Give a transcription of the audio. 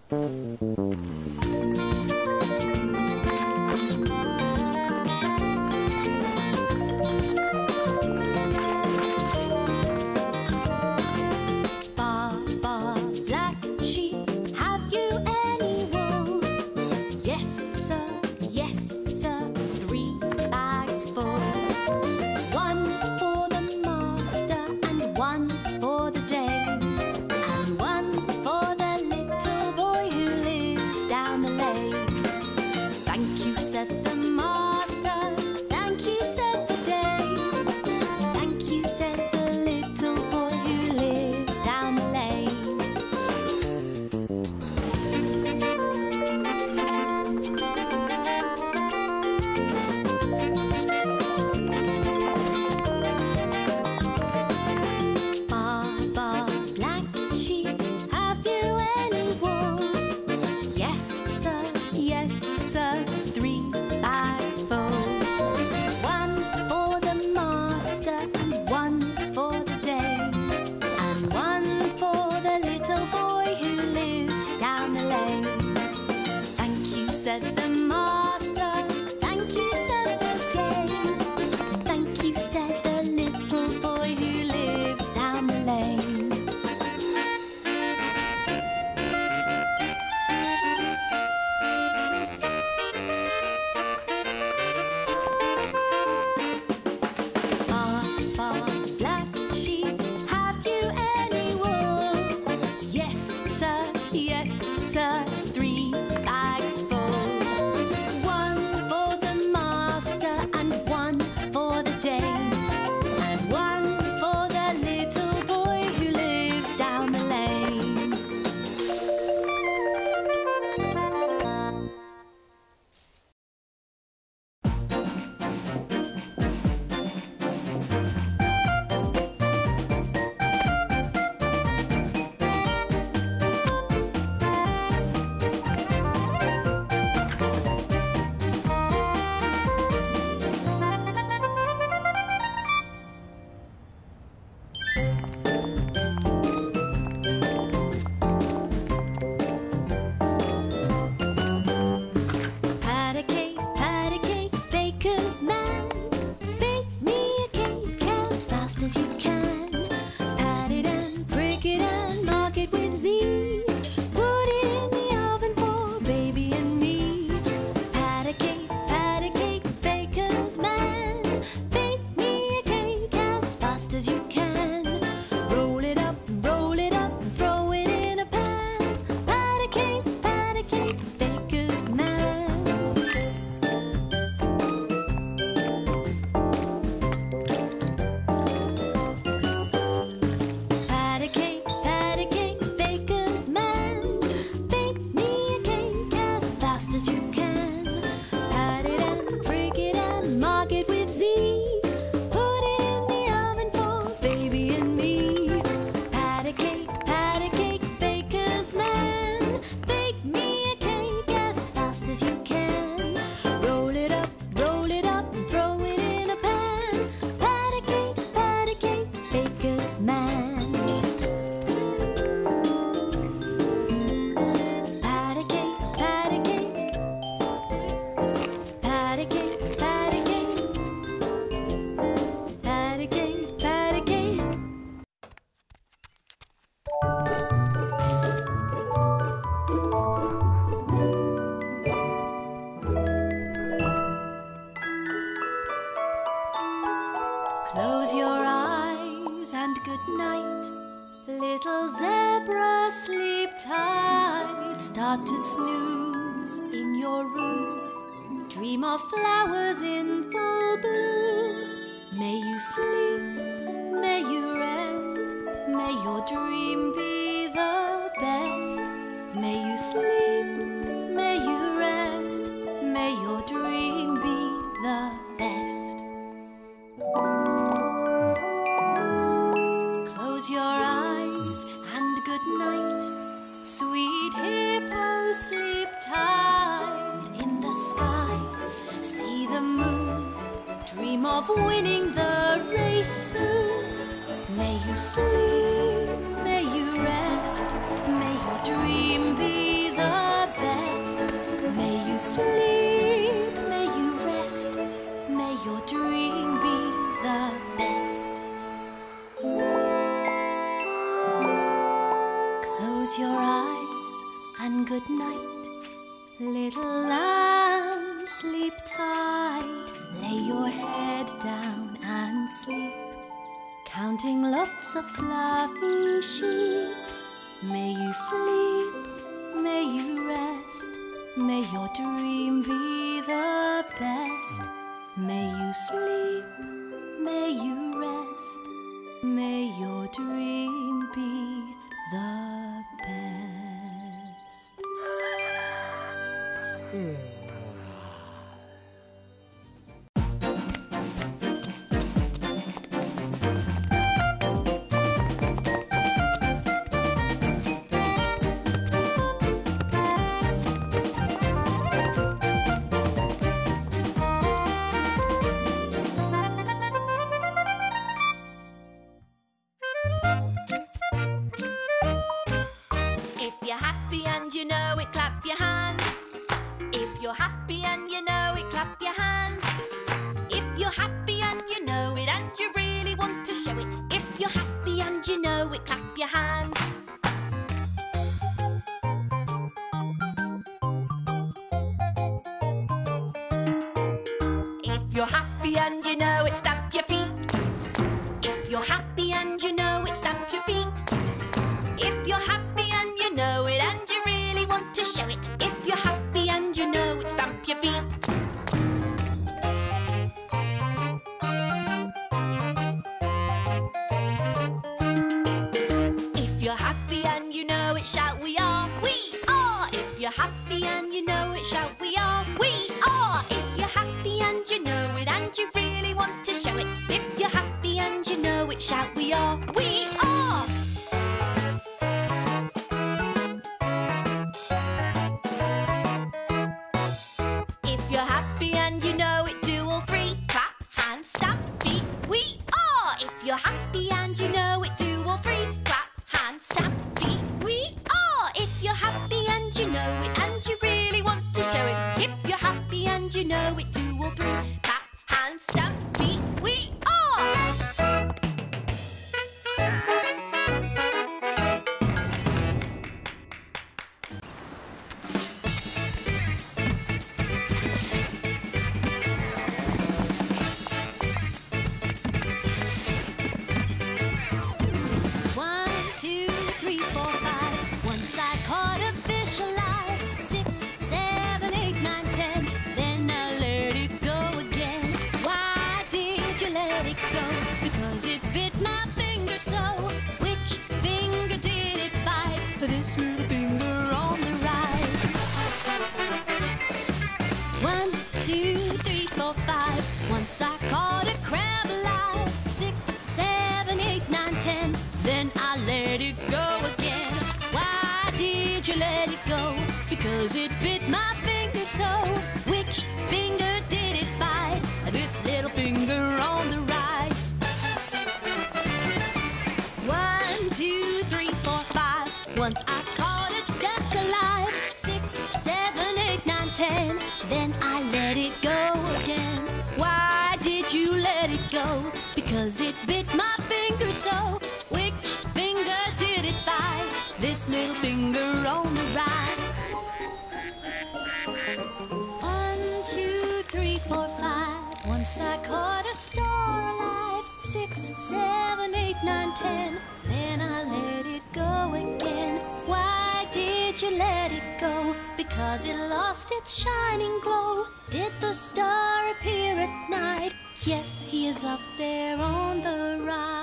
Close your eyes and good night. Little zebra, sleep tight. Start to snooze in your room. Dream of flowers in full bloom. May you sleep, may you rest. May your dream be the best. May you sleep, may you rest. May your dream be the best. Close your eyes and good night. Sweet hippo, sleep tight. In the sky, see the moon. Dream of winning the race soon. May you sleep, may you rest. May your dream be the counting lots of fluffy sheep. May you sleep, may you rest, may your dream be the best. May you sleep, may you rest, may your dream be the best. If you're happy and you know it, clap your hands. If you're happy and you know it, clap your hands. If you're happy and you know it and you really want to show it. If you're happy and you know it, clap your hands. If you're happy and you know it, stamp your feet. If you're happy and you know it, stamp your feet. If you're happy and you know it and you really want to show it. If you're happy and you know it, stamp your feet. If you're happy and you know it, shout we are. We are. If you're happy and you know it, shout we are. We are. If you're happy and you know it and you really want to show it. If you're happy and you know it, shout we are. We are. If you're happy and you know it, do all three. Clap, hands, stamp, feet. We are. If you're happy and you know it, do all three. Clap, hands, stamp, feet. We are. If you're happy and you know it and you really want to show it. If you're happy and you know it, do all three. Clap, hands, stamp, feet. We are. One, two, three, four, five. Once I caught a fish alive. 6, 7, 8, 9, 10. Then I let it go again. Why did you let it go? Because it bit my finger so. Which finger did it bite? This little finger on the right. 1, 2, 3, 4, 5. Once I caught a crab alive. 6, 7, 8, 9, 10. Then I let it go again. Why did you let it go? Because it bit my finger so. Which finger did it bite? This little finger on the right. 1, 2, 3, 4, 5. Once I caught a duck alive. 6, 7, 8, 9, 10. Then I let it go again. Why did you let it go? Because it bit my finger so. Which finger did it bite? This little finger on the right. 1, 2, 3, 4, 5. Once I caught a star alive. 6, 7, 8, 9, 10. Then I let it go again. Why did you let it go? Because it lost its shining glow. Did the star appear at night? Yes, he is up there on the right.